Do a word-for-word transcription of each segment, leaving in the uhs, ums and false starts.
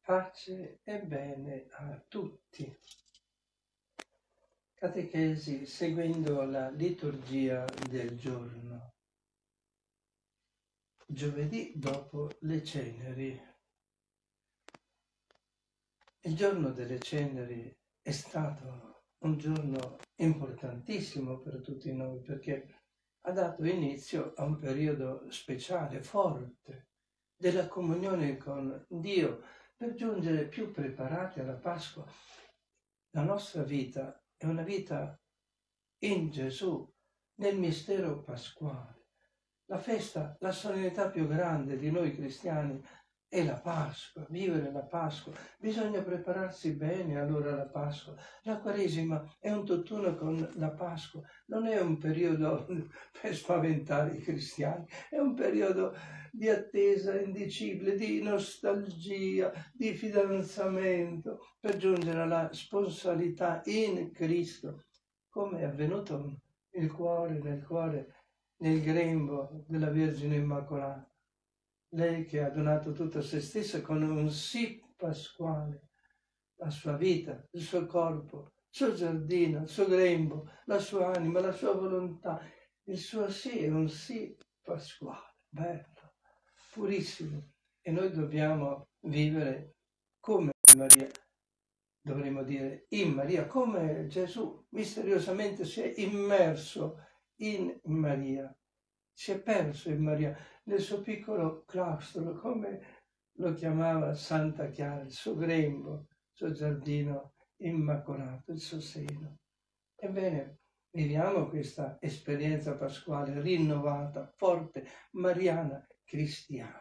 Pace e bene a tutti. Catechesi seguendo la liturgia del giorno. Giovedì dopo le ceneri. Il giorno delle ceneri è stato un giorno importantissimo per tutti noi perché ha dato inizio a un periodo speciale, forte, della comunione con Dio per giungere più preparati alla Pasqua. La nostra vita è una vita in Gesù, nel mistero pasquale. La festa, la solennità più grande di noi cristiani è la Pasqua, vivere la Pasqua. Bisogna prepararsi bene allora alla Pasqua. La Quaresima è un tutt'uno con la Pasqua, non è un periodo per spaventare i cristiani, è un periodo di attesa indicibile, di nostalgia, di fidanzamento, per giungere alla sponsalità in Cristo, come è avvenuto il cuore, nel cuore, nel grembo della Vergine Immacolata. Lei che ha donato tutto a se stessa con un sì pasquale, la sua vita, il suo corpo, il suo giardino, il suo grembo, la sua anima, la sua volontà. Il suo sì è un sì pasquale, bello, purissimo. E noi dobbiamo vivere come Maria, dovremmo dire in Maria, come Gesù misteriosamente si è immerso in Maria, si è perso in Maria, nel suo piccolo claustro, come lo chiamava Santa Chiara, il suo grembo, il suo giardino immacolato, il suo seno. Ebbene, viviamo questa esperienza pasquale rinnovata, forte, mariana, cristiana.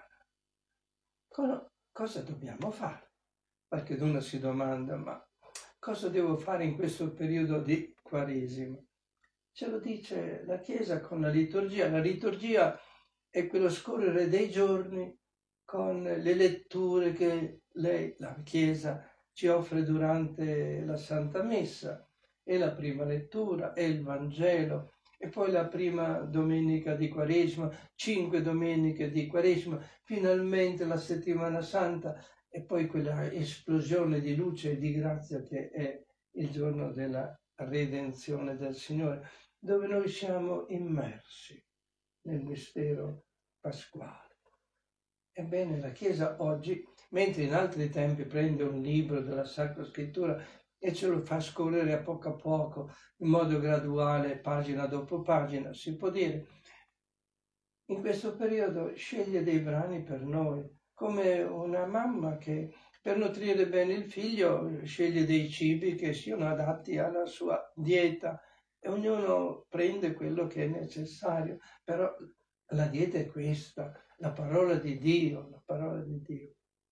Cosa dobbiamo fare? Qualcuno si domanda, ma cosa devo fare in questo periodo di Quaresima? Ce lo dice la Chiesa con la liturgia. La liturgia è quello scorrere dei giorni con le letture che lei, la Chiesa, ci offre durante la Santa Messa. È la prima lettura, è il Vangelo, e poi la prima domenica di Quaresima, cinque domeniche di Quaresima, finalmente la Settimana Santa, e poi quella esplosione di luce e di grazia che è il giorno della redenzione del Signore, dove noi siamo immersi nel mistero pasquale. Ebbene, la Chiesa oggi, mentre in altri tempi prende un libro della Sacra Scrittura e ce lo fa scorrere a poco a poco, in modo graduale, pagina dopo pagina, si può dire, in questo periodo sceglie dei brani per noi, come una mamma che per nutrire bene il figlio sceglie dei cibi che siano adatti alla sua dieta, e ognuno prende quello che è necessario, però la dieta è questa, la parola di Dio, la parola di Dio.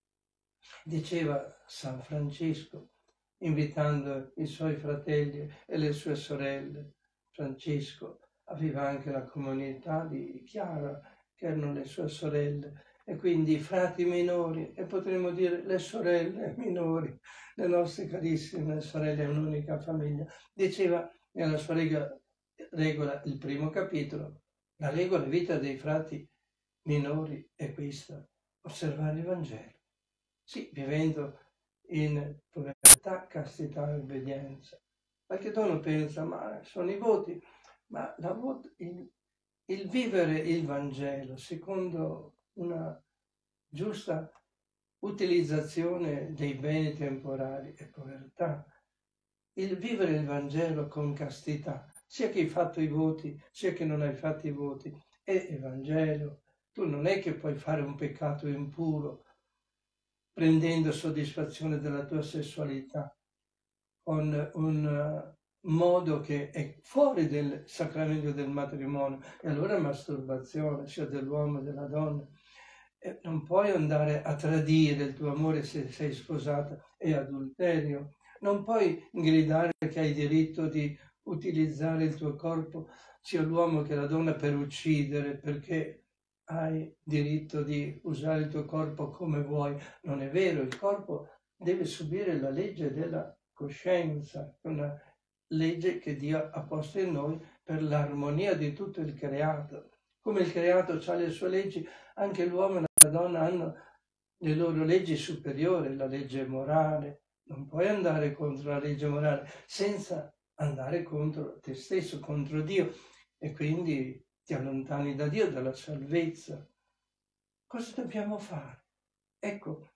Diceva San Francesco, invitando i suoi fratelli e le sue sorelle. Francesco aveva anche la comunità di Chiara, che erano le sue sorelle, e quindi i frati minori, e potremmo dire le sorelle minori, le nostre carissime sorelle, è un'unica famiglia. Diceva nella sua regola, regola, il primo capitolo, la regola vita dei frati minori è questa: osservare il Vangelo. Sì, vivendo in povertà, castità e obbedienza. Qualche dono pensa, ma sono i voti, ma la vot- il, il vivere il Vangelo secondo una giusta utilizzazione dei beni temporali è povertà. Il vivere il Vangelo con castità, sia che hai fatto i voti, sia che non hai fatto i voti, è Evangelo. Tu non è che puoi fare un peccato impuro prendendo soddisfazione della tua sessualità con un modo che è fuori del sacramento del matrimonio, e allora è masturbazione sia dell'uomo che della donna. E non puoi andare a tradire il tuo amore se sei sposata, è adulterio. Non puoi gridare che hai diritto di utilizzare il tuo corpo, sia l'uomo che la donna, per uccidere, perché hai diritto di usare il tuo corpo come vuoi. Non è vero, il corpo deve subire la legge della coscienza, una legge che Dio ha posto in noi per l'armonia di tutto il creato. Come il creato ha le sue leggi, anche l'uomo e la donna hanno le loro leggi superiori, la legge morale. Non puoi andare contro la legge morale senza andare contro te stesso, contro Dio, e quindi ti allontani da Dio, dalla salvezza. Cosa dobbiamo fare? Ecco,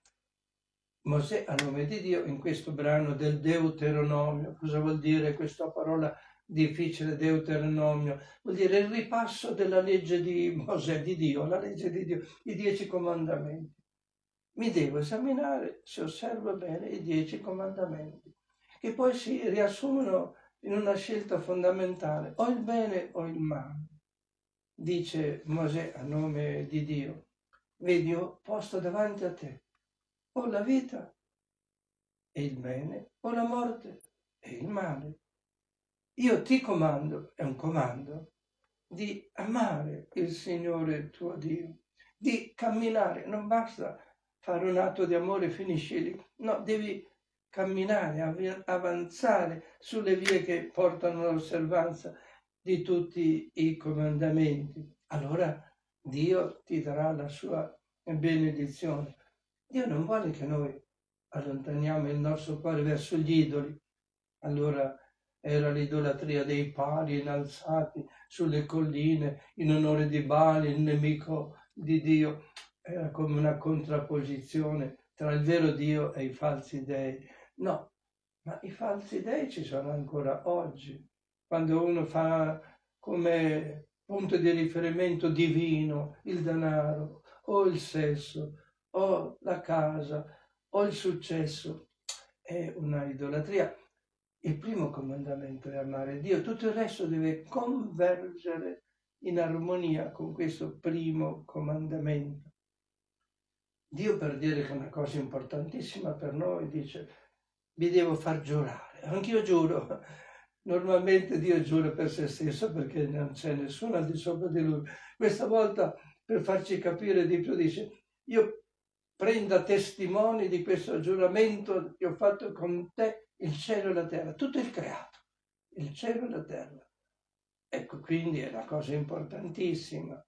Mosè a nome di Dio in questo brano del Deuteronomio. Cosa vuol dire questa parola difficile, Deuteronomio? Vuol dire il ripasso della legge di Mosè, di Dio, la legge di Dio, i dieci comandamenti. Mi devo esaminare se osservo bene i dieci comandamenti, che poi si riassumono in una scelta fondamentale, o il bene o il male. Dice Mosè a nome di Dio: vedi, ho posto davanti a te o la vita e il bene, o la morte e il male. Io ti comando, è un comando, di amare il Signore tuo Dio, di camminare. Non basta fare un atto di amore e finisci lì. No, devi camminare, avanzare sulle vie che portano all'osservanza di tutti i comandamenti. Allora Dio ti darà la sua benedizione. Dio non vuole che noi allontaniamo il nostro cuore verso gli idoli. Allora era l'idolatria dei pali innalzati sulle colline in onore di Baali, il nemico di Dio. Era come una contrapposizione tra il vero Dio e i falsi dei. No, ma i falsi dei ci sono ancora oggi. Quando uno fa come punto di riferimento divino il denaro o il sesso o la casa o il successo, è una idolatria. Il primo comandamento è amare Dio, tutto il resto deve convergere in armonia con questo primo comandamento. Dio, per dire che è una cosa importantissima per noi, dice: vi devo far giurare. Anch'io giuro. Normalmente Dio giura per se stesso perché non c'è nessuno al di sopra di lui. Questa volta, per farci capire di più, dice: io prenda testimoni di questo giuramento che ho fatto con te, il cielo e la terra, tutto il creato, il cielo e la terra. Ecco, quindi è una cosa importantissima.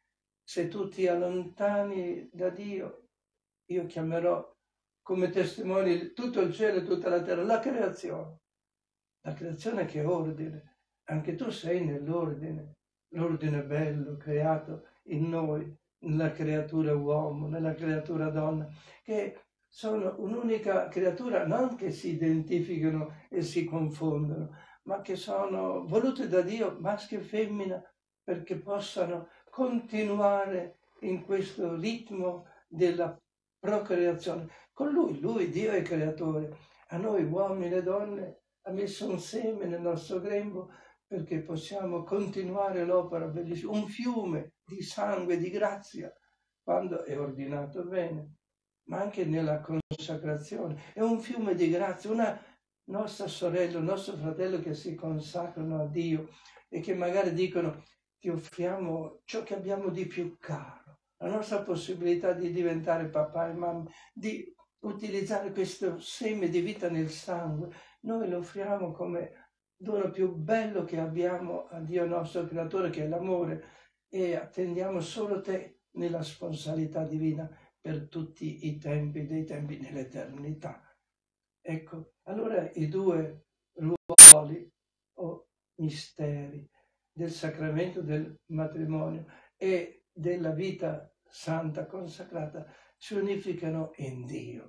Se tu ti allontani da Dio, io chiamerò come testimoni tutto il cielo e tutta la terra, la creazione. La creazione che è ordine. Anche tu sei nell'ordine, l'ordine bello creato in noi, nella creatura uomo, nella creatura donna, che sono un'unica creatura, non che si identificano e si confondono, ma che sono volute da Dio, maschio e femmina, perché possano continuare in questo ritmo della procreazione. Con Lui, Lui, Dio è creatore. A noi uomini e donne ha messo un seme nel nostro grembo perché possiamo continuare l'opera bellissima, un fiume di sangue, di grazia, quando è ordinato bene, ma anche nella consacrazione. È un fiume di grazia, una nostra sorella, un nostro fratello che si consacrano a Dio e che magari dicono: ti offriamo ciò che abbiamo di più caro, la nostra possibilità di diventare papà e mamma, di utilizzare questo seme di vita nel sangue. Noi lo offriamo come dono più bello che abbiamo a Dio nostro creatore, che è l'amore, e attendiamo solo te nella sponsalità divina per tutti i tempi dei tempi, nell'eternità. Ecco, allora i due ruoli o misteri del sacramento del matrimonio e della vita santa consacrata si unificano in Dio.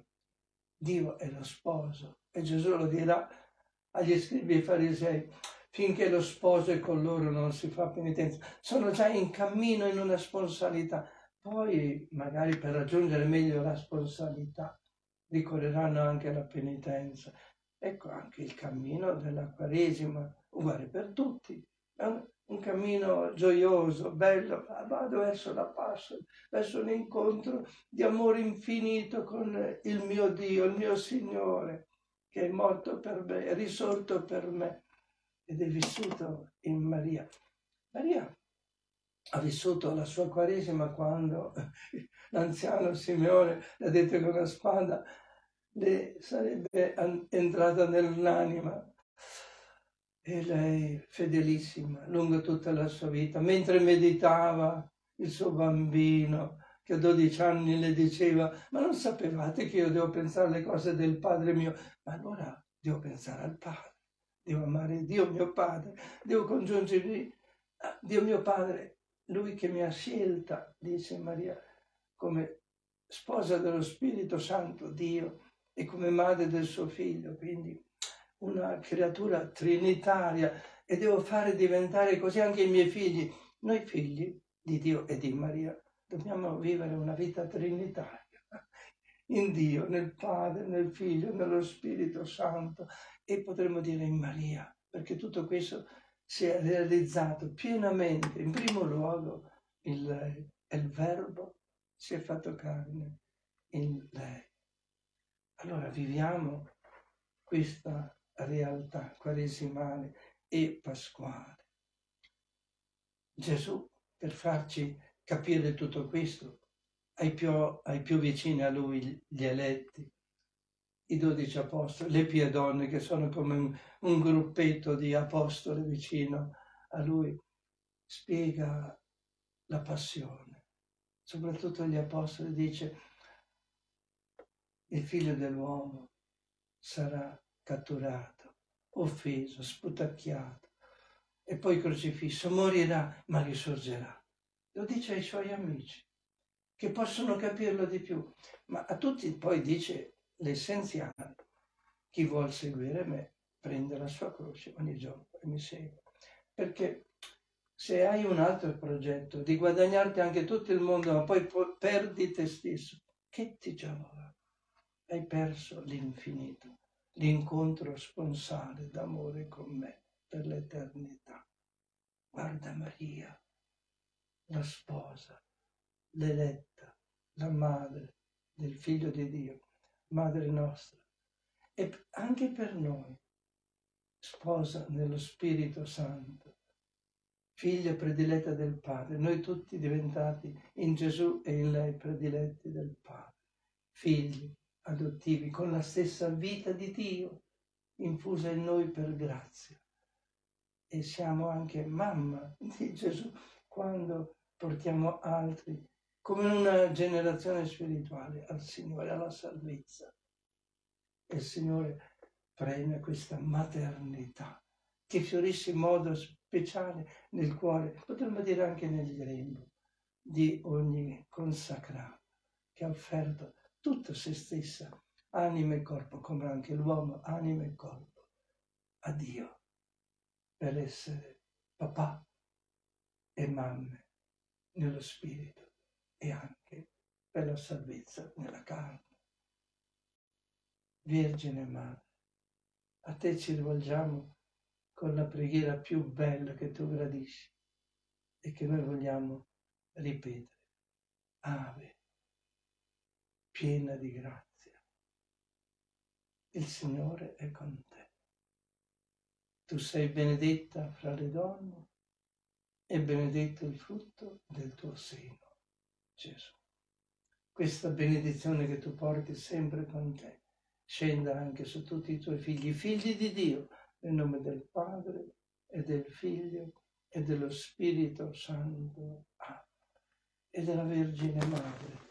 Dio è lo sposo e Gesù lo dirà agli scribi e farisei: finché lo sposo è con loro non si fa penitenza. Sono già in cammino in una sponsalità. Poi, magari per raggiungere meglio la sponsalità, ricorreranno anche alla penitenza. Ecco anche il cammino della Quaresima, uguale per tutti. È un, un cammino gioioso, bello, vado verso la Pasqua, verso un incontro di amore infinito con il mio Dio, il mio Signore, che è morto per me, è risorto per me ed è vissuto in Maria. Maria ha vissuto la sua Quaresima quando l'anziano Simeone le ha detto che una spada le sarebbe entrata nell'anima. E lei, fedelissima, lungo tutta la sua vita, mentre meditava il suo bambino che a dodici anni le diceva: ma non sapevate che io devo pensare alle cose del Padre mio? Ma allora devo pensare al Padre, devo amare Dio mio Padre, devo congiungermi a Dio mio Padre, Lui che mi ha scelta, dice Maria, come sposa dello Spirito Santo, Dio, e come madre del suo figlio, quindi una creatura trinitaria, e devo fare diventare così anche i miei figli. Noi figli di Dio e di Maria dobbiamo vivere una vita trinitaria, in Dio, nel Padre, nel Figlio, nello Spirito Santo, e potremmo dire in Maria, perché tutto questo si è realizzato pienamente. In primo luogo il, il Verbo si è fatto carne in lei. Allora viviamo questa realtà quaresimale e pasquale. Gesù, per farci capire tutto questo, ai più, ai più vicini a Lui, gli eletti, i dodici apostoli, le pie donne, che sono come un, un gruppetto di apostoli vicino a Lui, spiega la passione. Soprattutto agli apostoli dice: il figlio dell'uomo sarà catturato, offeso, sputacchiato e poi crocifisso, morirà ma risorgerà. Lo dice ai suoi amici, che possono capirlo di più, ma a tutti poi dice l'essenziale: chi vuol seguire me prende la sua croce ogni giorno e mi segue. Perché se hai un altro progetto di guadagnarti anche tutto il mondo, ma poi perdi te stesso, che ti giova? Hai perso l'infinito, l'incontro sponsale d'amore con me per l'eternità. Guarda Maria, la sposa, l'eletta, la madre del Figlio di Dio, madre nostra, e anche per noi, sposa nello Spirito Santo, figlia prediletta del Padre, noi tutti diventati in Gesù e in lei prediletti del Padre, figli adottivi con la stessa vita di Dio infusa in noi per grazia, e siamo anche mamma di Gesù quando portiamo altri come in una generazione spirituale al Signore, alla salvezza. E il Signore premia questa maternità che fiorisce in modo speciale nel cuore, potremmo dire anche nel grembo, di ogni consacrato che ha offerto tutto se stessa, anima e corpo, come anche l'uomo, anima e corpo, a Dio, per essere papà e mamme nello spirito e anche per la salvezza nella carne. Vergine Madre, a te ci rivolgiamo con la preghiera più bella che tu gradisci e che noi vogliamo ripetere. Ave, piena di grazia, il Signore è con te. Tu sei benedetta fra le donne e benedetto il frutto del tuo seno, Gesù. Questa benedizione che tu porti sempre con te scenda anche su tutti i tuoi figli, figli di Dio, nel nome del Padre e del Figlio e dello Spirito Santo. Amen. E della Vergine Madre.